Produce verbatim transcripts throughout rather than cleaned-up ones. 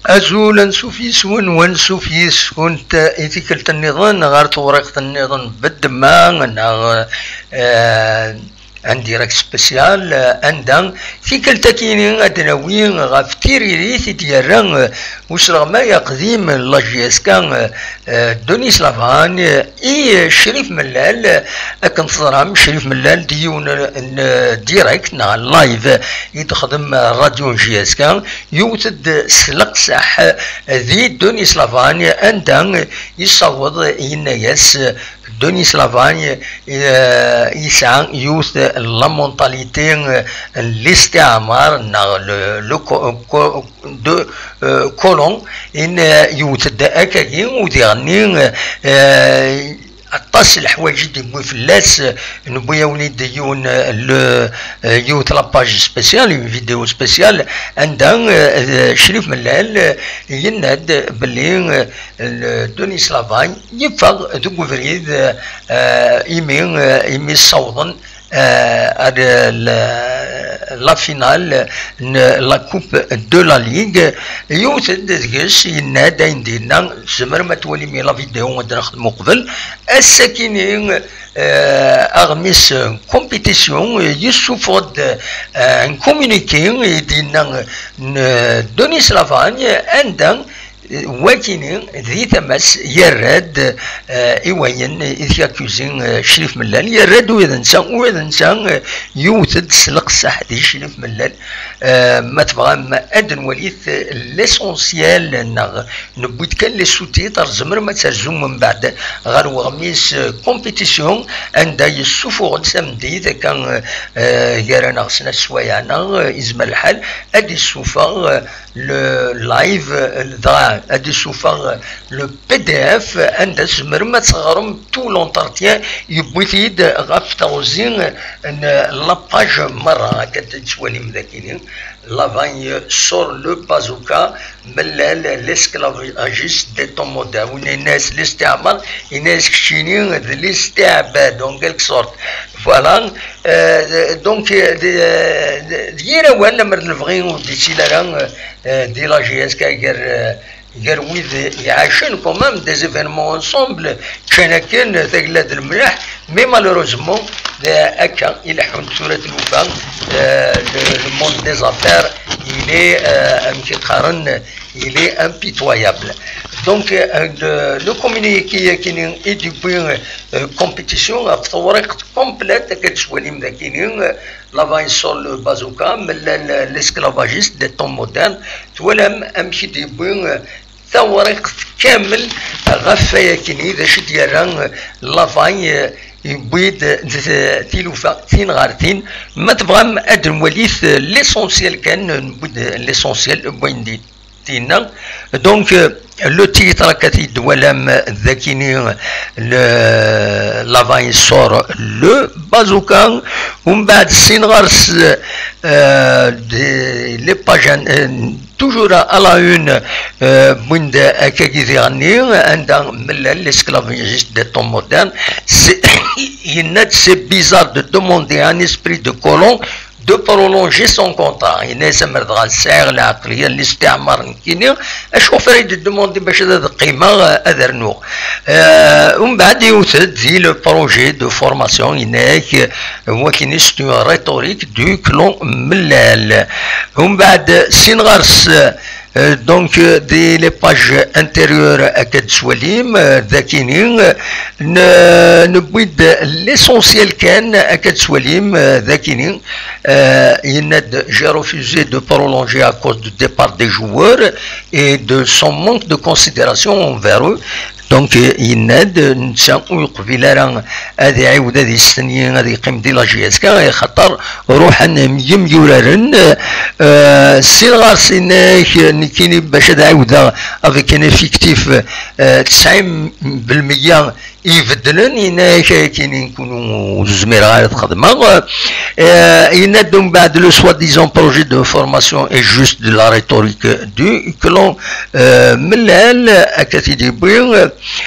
أزولا سوفيسون وان سوفيس كنت إتيكلت النظام غير طريقة النظام بالدماغ آه عندي راك سبيسيال عندها في كلتا كاينين ادناويين غافتيري ريث ديالنا واش رغم يا قديم لاجيسكا دوني سلافان اي شريف ملال كنصرام شريف ملال ديون ديريكت نا لايف يتخدم راديو جيسكا يوتد سلق صح ذي دوني سلافان عندها يصوض ينايس دوني سلافان يسعى يوث لا مونتاليتي الاستعمار لو دو كولون ان يوث اكاكين وديغني اطاس الحوايج دي بوي فلاس نبويا وليد يون يوث لاباج سبيسيال فيديو سبيسيال عندها شريف ملال يناد باللي دوني سلافان يفاق دو فريد ايمين ايمي صوضا لا فينال لا كوب دو لا ليغ يوثد ديكش يناد عندنا زمر ما تولي مي لا فيديو نخدمو قبل الساكنين اغميس كومبيتيسيون يسوفود ان كومونيكي دينا دوني سلافان عندنا ولكن ذي تمس يرد ايوين اذا كوزين شريف ملال يرد واذا نسى واذا نسى يوثد سلق صح دي شريف ملال ما تبغى ما ادن وليث ليسونسيال نبوت كان لي سوتيتر زمر ما ترجم من بعد غير وغميس كومبيتيسيون عند يسوفو سمدي اذا كان يرانا خصنا سوايعنا يزمر الحال ادي السوفا لو لايف ادي سوفا لو بي دي اف عند زمر ما تغرم تو لونتارتيان يبوثيد غاف توزين لاباج مره كتسوالي مذاكرين لافاي سور لو بازوكا ملال ليسكلافاجيست دي طون مودرن وين الناس الاستعمار الناس كشينين الاستعباد اون كيلك سورت فوالا دونك ديرا وانا مرد الفغين دي سيلاران دي لا جي اس كا غير غير ويد يعيشون كومام دي زيفينمون انصومبل كان كان تقلاد الملاح مي مالوروزمون هكا يلحون صورة الوفاء لو موند دي زافير يلي امشي تقارن يلي امبيتويابل دونك لو كومونيكي كاينين اي دي بوين كومبيتيسيون في طريقة كومبليت كتسوالي مذاكرين لافاي سور لو بازوكا من ليسكلافاجيست دي طون مودرن تولم امشي دي بوين ثوريق كامل غفايا كيني ذا شد يران لافاي يبيد تيلوفا تين غارتين ما تبغى ادم وليث ليسونسيال كان نبود ليسونسيال بوين دي تينا دونك لو تيتر كتيد ولام ذاكيني لافاي سور لو بازوكا ومن بعد سين غارس لي باجان toujours à la une بوند كاكي غني عندها من l'esclavagiste des temps modernes c'est c'est bizarre de demander à un esprit de colon de prolonger son contrat. Il n'est jamais dans le serre, la clé, l'istamar, qui أشوف ريد demander باش هذا القيمة أذرنو. ومن بعد يوثد في le projet de formation هناك هو كاين c'est une rhétorique du clan ملال. ومن بعد سينغارس donc دي لي باج انتيريور اكاد سواليم ذاكينين نبويد ليسونسيال كان اكاد سواليم ذاكينين يناد جي ريفوزي دو برولونجي ا كوز دو ديبار دي جوور et de son manque de considération envers eux. دونك يناد نسى ويقبل راه هذه عاود هذه السنين هذه يقيم دي لاجياسكا خاطر روحا ميم يورارن سين غارسيناك كاين باش هذا عاود افيك ان افيكتيف تسعين بالمية يبدلن ينا كاين يكونوا زمير غير الخدمه ينادوا من بعد لو سوا ديزون بروجي دو فورماسيون اي جوست دو لا ريتوريك دو كلون ملال اكاتيدي بوين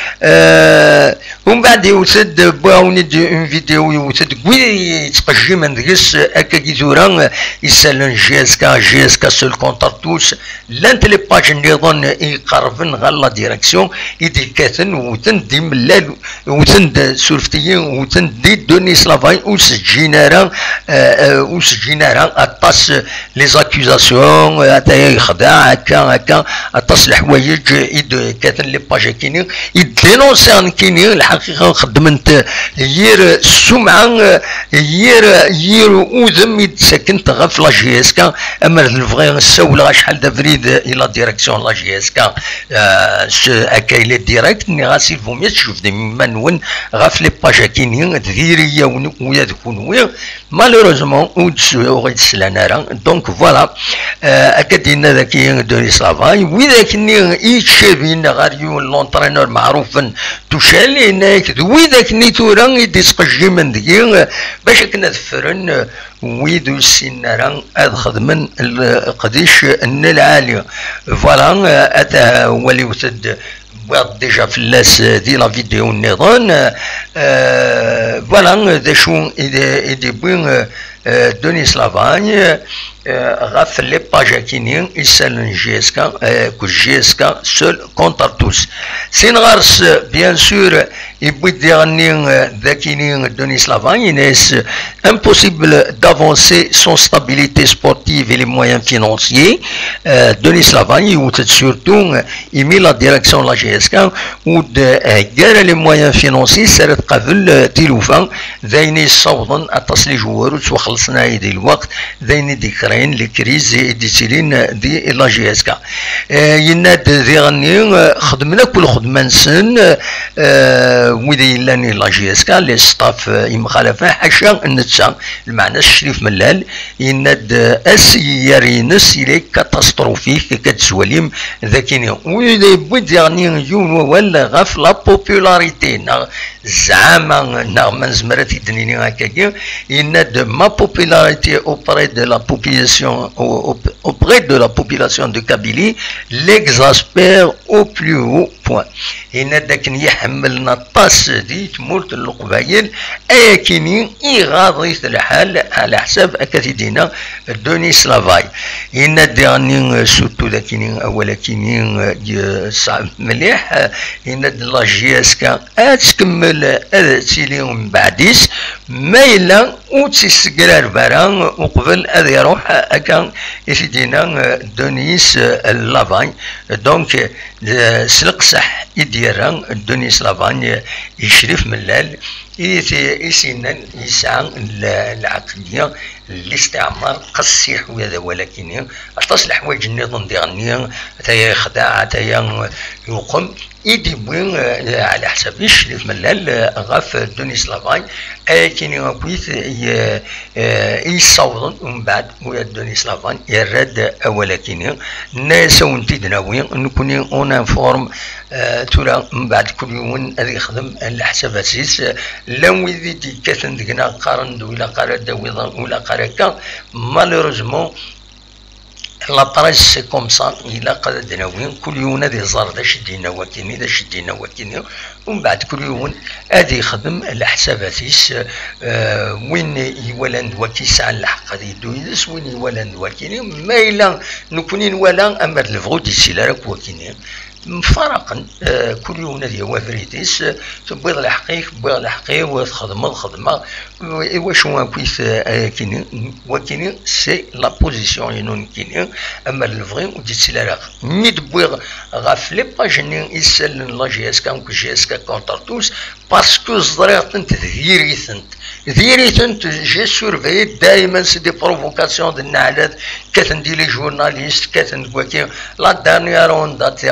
ومن بعد يوسد بواوني دي اون فيديو يوسد كوي تقجي من ديس هكا كي زورا يسالن جي اس كا جي اس كا سول كونتارتوس لانت لي باج نيضون يقربن غير لا ديريكسيون يدي كاتن وتن دي ملال وتند سورفتيين وتند دي دوني سلافاي وسجينا راه وسجينا راه اطاس لي زاكوزاسيون حتى يخدع هكا هكا اطاس الحوايج كاتن لي باج كاينين يدينونسي كاينين الحقيقه خدمت يير السمعه يير يير وذم يتسكنت غير في لا جي اس كا اما الفغي السول شحال دا فريد الى ديريكسيون لا جي اس كا هكا الى ديريكت ني غاسي فومي تشوف دي منون غاف لي باج كاينين ديريه ويا تكون ويا مالوروزمون ودسو غيتسلانا راه دونك فوالا هكا دينا ذاك دوني سلافاي وذاك ني يتشابين غاريو لونترينور معروف توشالي هناك وذاك ني تورا يدي تقجي من دقيق باش كنا ذفرن ويدو السنة راه هاد خدمن قديش ان العالية فوالا اتا هو اللي وسد ديجا في اللاس دي لا فيديو النظام فوالا ذا شو يدي بوين دوني سلافاي غاف لي باج كاينين يسالن جي اس كا كو جي اس كا سول كونتارتوس سين غارس بيان سور يبغي ديرني ذاكينين دوني سلافاي ناس impossible d'avancer son stabilité sportive et les moyens financiers دوني سلافاي وتد سورتو يمي لا ديريكسيون لا جي اس كا ود كاع لي مويان فينونسي سارت قبل تيلوفا ذايني صوضن اتصلي جوار وخلصنا يدي الوقت ذايني ذكرين لي كريز ديتيلين دي لا جي اس كا يناد ذي غني خدمنا كل خدمه نسن ويدي لاني لا جي اس كا لي ستاف مخالفه حاشا النتسا المعنى الشريف ملال يناد اسيارينس الى كاتاستروفيك كتسوليم ذاكيني ويدي بويدي غني يون ولا غاف لا بوبولاريتي زعما نغمن زمرتي دنيني هكاكي يناد ما popularité auprès de la population auprès de la population de Kabylie l'exaspère au plus haut point. هنا داك يحملنا الطاس دي تمولت القبايل اكيني يغاضي الحال على حساب اكادينا دوني سلافاي هنا داني سوتو داكيني اولا كيني صعب مليح هنا لا جي اس كا تكمل تيلي من بعديس مايلا وتسكرار بران وقبل هذا يروح هكا يفيدينا دونيس لافاي دونك سلق صح يديران دونيس لافاي يشرف ملال يسينا يسعى العقلية الاستعمار قصيح وهذا ولكن اتصل حوايج النظام ديالني حتى يخدع حتى يقوم يدي بوين على حساب الشريف ملال غاف دوني سلافاي كاين يقويت يصوضن ومن بعد ويا دوني سلافاي يرد ولكن الناس ونتيدناوي نكون اون انفورم تورا من بعد كل يوم هذا يخدم على حساب اساس لو يدي كاثن دقنا قارن ولا قارن دويضا ولا قاركا مالوروزمون لا بريس سي كوم سا إلا قد دناوين كل يوم هذه زار دا شدينا وكيني دا شدينا وكيني ومن بعد كل يوم هذا يخدم على حساباتيس آه وين يولند وكيس على الحق هذه دويدس وين يولند وكيني ما إلا نكونين ولا أما الفغو دي سيلارك وكيني مفارقا آه كل يوم هذه هو فريتيس تبغي الحقيق تبغي الحقيق وتخدم الخدمه واش هو كويس آه كيني وكيني سي لا بوزيسيون ينون كيني اما الفغي ودي سيلارك مي تبغي غاف لي باج ني يسال لا جي اس كا جي اس كا كونتارتوس باسكو زريطنت ذيريثنت ذيريثنت جي سورفي دائما سي دي بروفوكاسيون د النعلات كتندي لي جورناليست كتندي لا دانيير اون دات يعني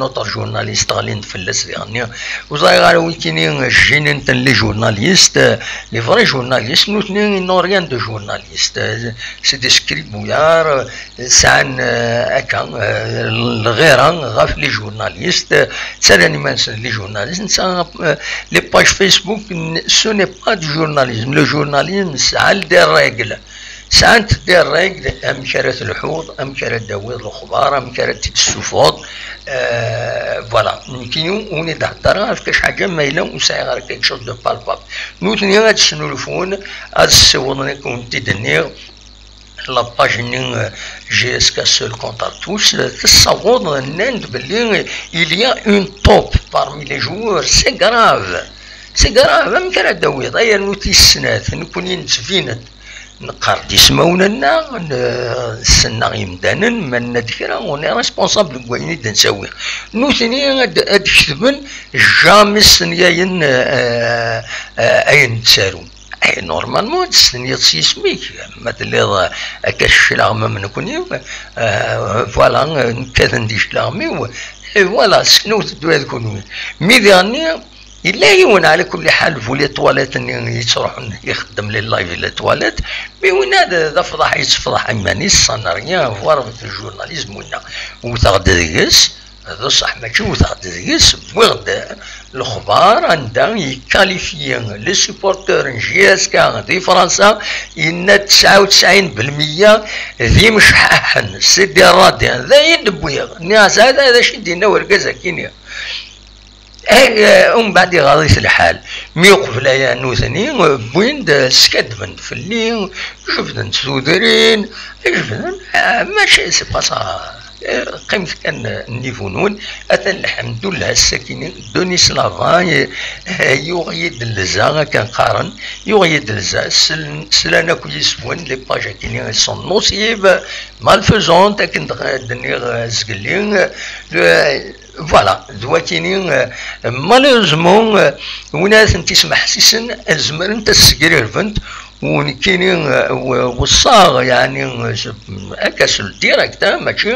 autre journaliste غالي نفلس يعني وزاي غير ويكيني جيني نت لي جورناليست لي فري جورناليست نو تنين نو ريان دو جورناليست سي دي سكريبويار سان هكا الغيره غاف لي جورناليست تسالني ما لي جورناليست نسا لي باج فيسبوك سو ني با دو جورناليزم لو جورناليزم سال دي ريغل ساعات دير ريغل ام كرات الحوض ام كرات داوير الاخبار ام كرات السفوط فوالا كينو وني دهضر في كاش حاجه مايله وساعي غير كيك شوز دو بالباب نوتني غاد السنولفون هاد السوض كون تدنير لاباج نين جي اس كا سول كونتارتوش تصور ناند بلي إليا اون توب بارمي لي جوور سي كراف سي كراف ام كرات داوير ضاير نوتي السنات نكوني نتفينت نقار ديسمونا السنة يمدانا من ندكرا وني ريسبونسابل كويني دنساوي نوثني هاد كتبن جامي السنياين اين تسارو اي نورمالمون السنية سيسميك مثلا كاش العمى من كوني فوالا كذا نديش العمي فوالا سكنو تدو هذوك مي ديرني إلا يون على كل حال فولي تواليت يتروحون يخدم لي لايف لي تواليت مي وين هذا ذا فضح يتفضح عماني الصناريا فوار في الجورناليزم ونا وتغدى ديكس هذا صح ماشي وتغدى ديكس بوغد الاخبار عندها يكاليفيان لي سيبورتور جي اس كا دي فرنسا ان تسعة وتسعين بالمية ذي مشححن سيدي الرادي ذا يدبويا الناس هذا هذا شي دينا ورقازا كينيا ومن بعد غادي الحال مي قبل يا نوثني بوين سكدفن في الليل شفنا سودرين شفنا ماشي سي با صا قيمت كان نيفونون أتى الحمد لله الساكنين دوني سلافا يغيد اللزا كان قارن يغيد اللزا سلانا كويسفون لي باجا كيني سون نوسيب مالفيزون تاكن دنيغ زقلين فوالا دواكيني مالوزمون وناس تسمح سيسن الزمر انت السكرير فنت ونكيني وصاغ يعني اكاس الديريكت ماشي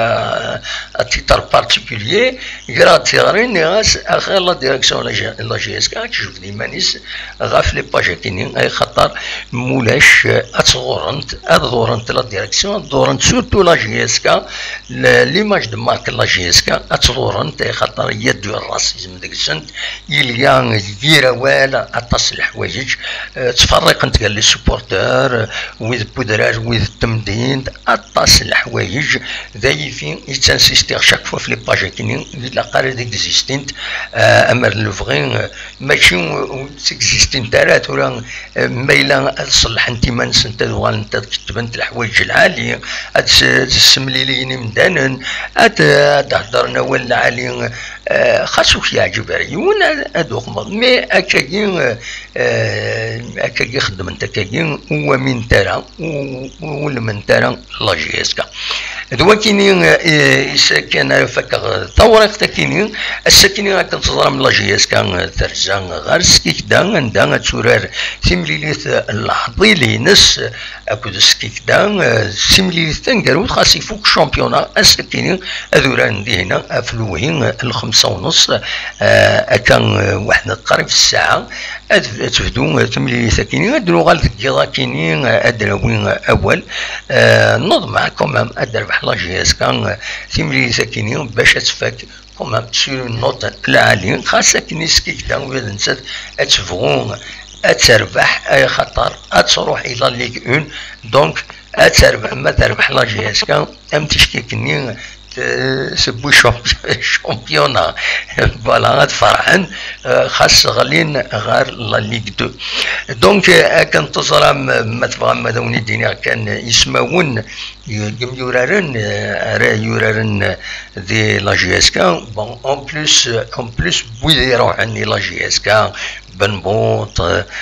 تيتر بارتيكوليي قرا تيغرين ناس اخر لا ديريكسيون لا جي اس كا تشوف لي مانيس غاف لي باجا كيني اي خطر مولاش اتغورنت اتغورنت لا ديريكسيون دورنت سورتو لا جي اس كا ليماج دو مارك لا جي اس كا اتغورنت اي خطر يد الراسيزم ديك السنت يليا كبيره والا اتصل الحوايج تفرق انت لي سبورتور ويز بودراج ويز التمدين اطاس الحوايج ذايفين يتنسيستي شاك فوا في لي باج كاينين لا قال اكزيستينت امر لو فغي ماشي اكزيستينت دارات ولا مايله تصلح انت ما نسنت دوال انت كتبنت الحوايج العاليه تسمليليني مدانا تهضرنا ولا علي خاصك يعجب ريون ادوق مي اكاين اكاين خدم انت كاين هو من ترى ولا من ترى لا جي اس كا دوا كاينين كان فكر ثوره كاينين الساكنين كتنتظر من لا جي اس كا ترجع غير سكيك دا عندها تورار سيمليليت اللحظي لينس اكو سكيك دا سيمليليت تنقرو خاص يفوق الشامبيونا الساكنين هذولا عندي هنا في الوهين الخمسة ونص كان واحد قريب الساعة تفدو تملي ساكنين ادرو غال كيضا كاينين ادراوين اول نوض معكم ادر بحال جي اس كان تملي ساكنين باش تفك كومام تسير النوط العالي خاصة كني سكيك دا ولا نسات اتفغون اتربح اي خطر اتروح الى ليغ اون دونك اتربح ما تربح لا جي اس كان ام تشكيكني سبو شامبيونا فوالا غاد فرحان خاص غالين غير لا ليغ دو دونك كنتظر ما تفهم دوني الدنيا كان يسمعون يورارن يورارن دي لا جي اس كا بون اون بليس اون بليس بوي يروح عني لا جي اس كا بنبوط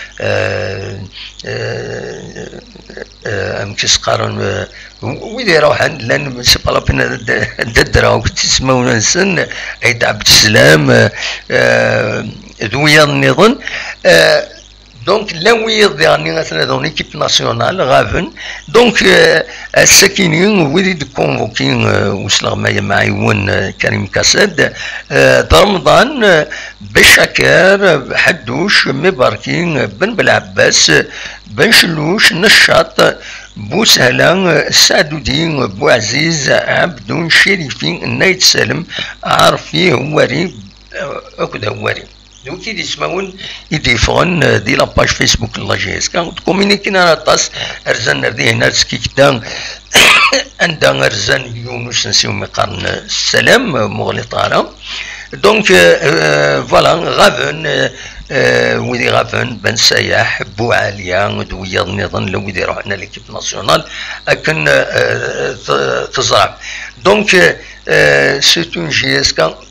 ام كيسقارن ويدي يروح لان سي با لابين ددرا تسمعون نسن عيد عبد السلام ذويا النظام دونك لاويض يعني مثلا دون ايكيب ناسيونال غافن دونك الساكنين وليد كونفوكين وصل مع يون كريم كاسد رمضان بشكر حدوش مباركين بن بالعباس بن شلوش نشاط بوسهلان سعدودين بوعزيز عبدون شريفين نايت سالم عارفي هواري اكد هواري دونك اللي يسمعون يضيفون دي لاباج فيسبوك لا جي اس كان كومينيكينا طاس ارزان ردي هنا سكيكتان عندنا ارزان يونس نسيو مقارن السلام مغلي طارا دونك فوالا غافن ويدي غافن بن سياح بو عالية دويا نظن لو يدي روحنا ليكيب ناسيونال لكن تزرع دونك سي اون جي اس كان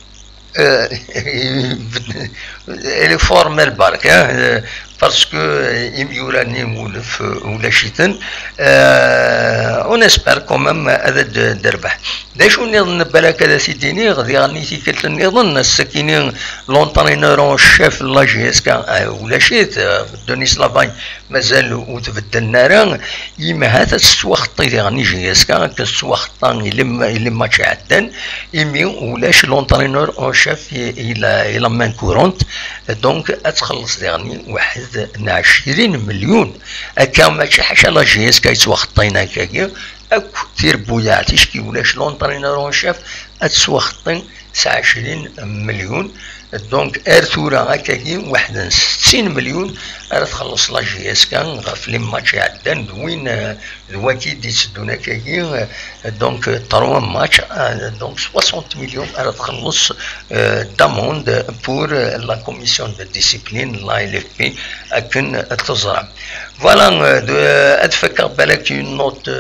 elle est formelle barque hein, parce que يوراني مولف ولا شيتن on espère quand même هذا دربح داش نظن بالك هذا سيديني غادي غني تيكلت نظن السكينين لونطرينور شيف لا جي اس كان ولا شيت دونيس لافاي مازال وتبدل نارا يما هذا السوا خطي غني جي اس كان كسوا خطان لما لما تعدن يمي ولاش لونطرينور اون شيف الى الى مان كورونت دونك اتخلص يعني واحد عشرين مليون هكا ماشي حاجه لا جي اس كيتسوا خطينا هكاكيا اكو تير بويا تشكي ولاش لونطرينور اون شيف اتسوا خطين تسعة وعشرين مليون دونك ارثورا هكاكي واحد ستين مليون راه تخلص لا جي اس كان غاف لي ماتش عدان وين دواكي ديسدونا هكاكي دونك تروا ماتش دونك ستين مليون راه تخلص داموند بور لا كوميسيون دو ديسيبلين لا ال اف بي اكن تزرع فوالا اتفكر بالك اون نوت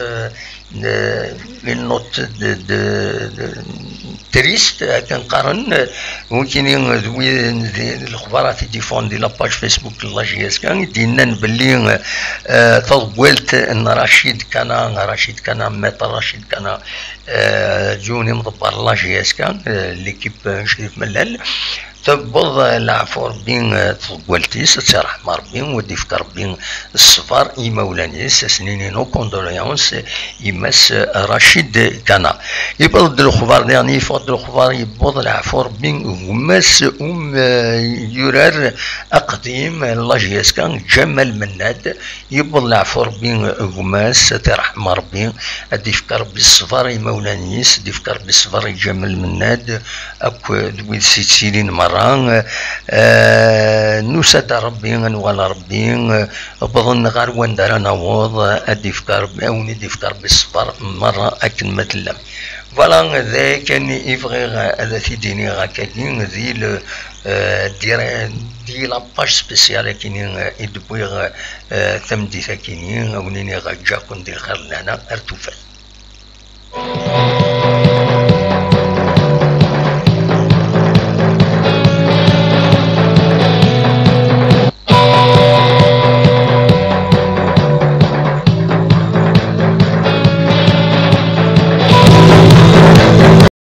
une note de, de, de triste كنقارن وكاينين الاخبارات يديفون دي لاباج فيسبوك لا جي اس كان دينا بلي تطولت ان رشيد كان رشيد كان مات رشيد كان جوني مضبر لا جي اس كان ليكيب شريف ملال تبض العفور بين تقولتيس ترحم ربي ودي فكر بين الصفار يمولانيس سنينين وكوندوليونس يمس رشيد كان يبض الاخبار يعني يفضل الاخبار يبض العفور بين ومس ام يرار اقديم لا جي اس كان جمال مناد يبض العفور بين ومس ترحم ربي ودي فكر بالصفار يمولانيس دي فكر بالصفار جمال مناد اكو دوي سيتسيلين مرة آه نسد ربي ولا ربي بظن غير وين دار نوض ادي فكر او ندي فكر بالصبر مره اكن مثلا فوالا ذا كان يبغي هذا تيديني غاكاكين ذي دير دي لاباج سبيسيال كاينين يدبوي ثم دي ثاكينين او نيني غا جاكون دي الخير لنا ارتوفات